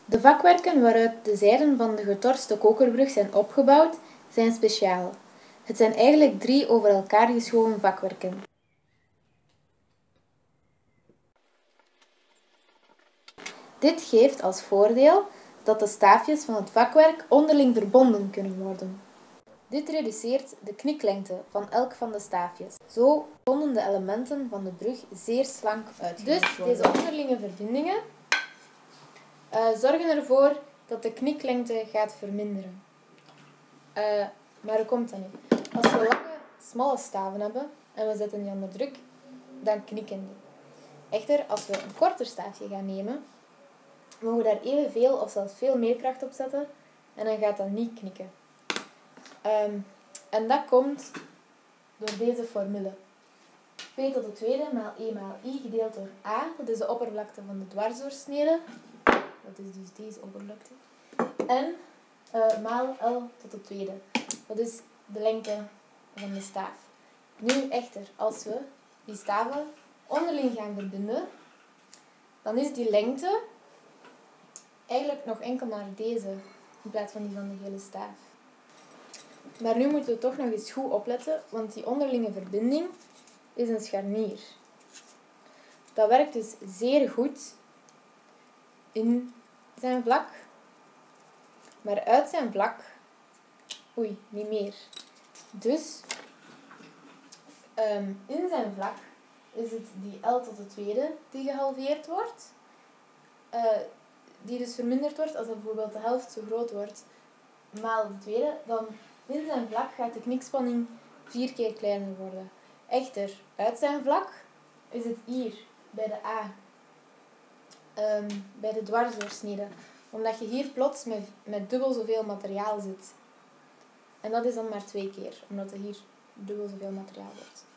De vakwerken waaruit de zijden van de getorste kokerbrug zijn opgebouwd, zijn speciaal. Het zijn eigenlijk 3 over elkaar geschoven vakwerken. Dit geeft als voordeel dat de staafjes van het vakwerk onderling verbonden kunnen worden. Dit reduceert de kniklengte van elk van de staafjes. Zo konden de elementen van de brug zeer slank uitgevoerd worden. Dus deze onderlinge verbindingen zorgen ervoor dat de kniklengte gaat verminderen. Maar hoe komt dat nu? Als we lange, smalle staven hebben en we zetten die onder druk, dan knikken die. Echter, als we een korter staafje gaan nemen, mogen we daar evenveel of zelfs veel meer kracht op zetten en dan gaat dat niet knikken. En dat komt door deze formule. P tot de tweede maal E maal I gedeeld door A, dat is de oppervlakte van de dwarsdoorsnede. Dat is dus deze oppervlakte. En maal L tot de tweede. Dat is de lengte van de staaf. Nu echter, als we die staven onderling gaan verbinden, dan is die lengte eigenlijk nog enkel maar deze, in plaats van die van de hele staaf. Maar nu moeten we toch nog eens goed opletten, want die onderlinge verbinding is een scharnier. Dat werkt dus zeer goed in zijn vlak, maar uit zijn vlak, niet meer. Dus in zijn vlak is het die L tot de tweede die gehalveerd wordt, die dus verminderd wordt als dat bijvoorbeeld de helft zo groot wordt, maal de tweede, dan in zijn vlak gaat de knikspanning 4 keer kleiner worden. Echter, uit zijn vlak is het hier, bij de A, bij de dwarsdoorsnede, omdat je hier plots met dubbel zoveel materiaal zit. En dat is dan maar 2 keer, omdat er hier dubbel zoveel materiaal wordt.